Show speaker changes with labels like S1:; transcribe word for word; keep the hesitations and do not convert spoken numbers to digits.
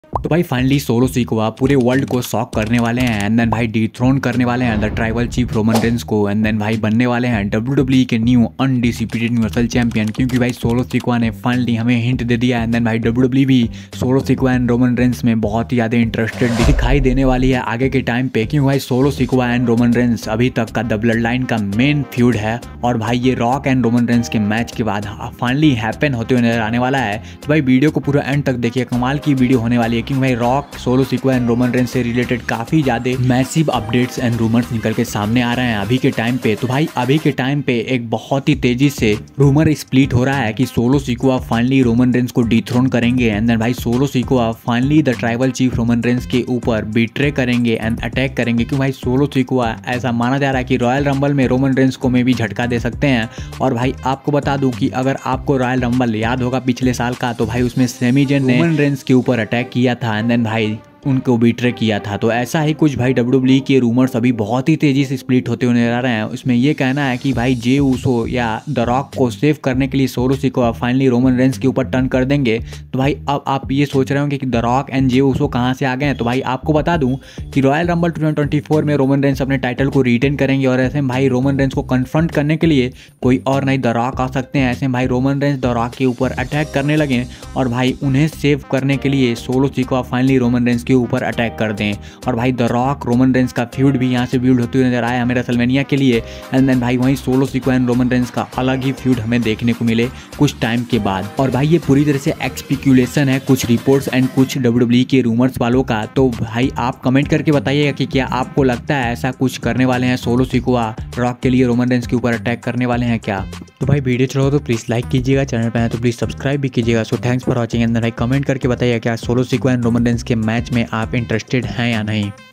S1: तो भाई finally solo sequoia पूरे वर्ल्ड को शॉक करने वाले हैं एंड देन भाई डिथ्रोन करने वाले हैं the tribal chief Roman Reigns को एंड देन भाई बनने वाले हैं डब्ल्यू डब्ल्यू ई के न्यू अनडिसिप्यूटेड यूनिवर्सल चैंपियन। क्योंकि भाई सोलो सीक्वा ने फाइनली हमें हिंट दे दिया एंड देन भाई डब्ल्यू डब्ल्यू ई भी Solo Sikoa and Roman Reigns में बहुत ही ज़्यादा इंटरेस्टेड दिखाई देने वाली है आगे के टाइम पे। क्योंकि भाई Solo Sikoa and Roman Reigns अभी तक का द ब्लड लाइन का मेन फ्यूड है और भाई ये रॉक एंड रोमन रेंस के मैच के बाद फाइनली हैपन होते हुए नजर आने वाला है। तो भाई वीडियो को पूरा एंड तक देखिए, कमाल की वीडियो होने वाली है। क्योंकि भाई Rock Solo Sikoa and Roman Reigns से रिलेटेड काफी ज्यादा मैसिव अपडेट्स एंड रूमर्स निकल के सामने आ रहे हैं अभी के टाइम पे। तो भाई अभी के टाइम पे एक बहुत ही तेजी से रूमर स्प्लिट हो रहा है कि Solo Sikoa finally Roman Reigns को डिथ्रोन करेंगे एंड देन भाई Solo Sikoa finally the tribal chief Roman Reigns के ऊपर बिट्रे करेंगे एंड अटैक करेंगे। क्योंकि भाई सोलो सीक्वा ऐसा माना जा रहा है कि रॉयल रंबल में रोमन रेंस को में भी झटका दे सकते हैं। और भाई आपको बता दूं कि अगर आपको रॉयल रंबल याद होगा पिछले साल का, तो भाई उसमें सेमी जेन ने रोमन रेंस के ऊपर अटैक किया था एंड देन भाई उनको बिट्रे किया था। तो ऐसा ही कुछ भाई डब्ल्यू डब्ल्यू ई के रूमर्स अभी बहुत ही तेजी से स्प्लिट होते हुए नजर आ रहे हैं। उसमें ये कहना है कि भाई जे ऊसो या द रॉक को सेव करने के लिए Solo Sikoa finally Roman Reigns के ऊपर टर्न कर देंगे। तो भाई अब आप ये सोच रहे होंगे कि the Rock and Jey Uso कहाँ से आ गए हैं। तो भाई आपको बता दूं कि Royal Rumble two thousand twenty four में रोमन रेंस अपने टाइटल को रिटेन करेंगे और ऐसे में भाई रोमन रेंस को कन्फ्रंट करने के लिए कोई और नहीं द रॉक आ सकते हैं। ऐसे में भाई रोमन रेंस द रॉक के ऊपर अटैक करने लगे और भाई उन्हें सेव करने के लिए Solo Sikoa finally Roman Reigns के ऊपर अटैक कर दें। और भाई द रॉक रोमन रेंस का फ्यूड भी यहाँ से बिल्ड होते हुए नजर आया हमें रेसलमेनिया के लिए एंड देन भाई वहीं Solo Sikoa and Roman Reigns का अलग ही फ्यूड हमें देखने को मिले कुछ टाइम के बाद। और भाई ये पूरी तरह से एक्सपेक्युलेशन है, कुछ रिपोर्ट्स एंड कुछ डब्ल्यू डब्ल्यू ई के रूमर्स वालों का। तो भाई आप कमेंट करके बताइएगा कि क्या आपको लगता है ऐसा कुछ करने वाले हैं सोलो सीक्वा रॉक के लिए रोमन रेंस के ऊपर अटैक करने वाले हैं क्या। तो भाई वीडियो चलो तो प्लीज़ लाइक कीजिएगा, चैनल पर है तो प्लीज़ सब्सक्राइब भी कीजिएगा। So thanks for watching and भाई कमेंट करके बताइए क्या Solo Sikoa and Roman Reigns के मैच में आप इंटरेस्टेड हैं या नहीं।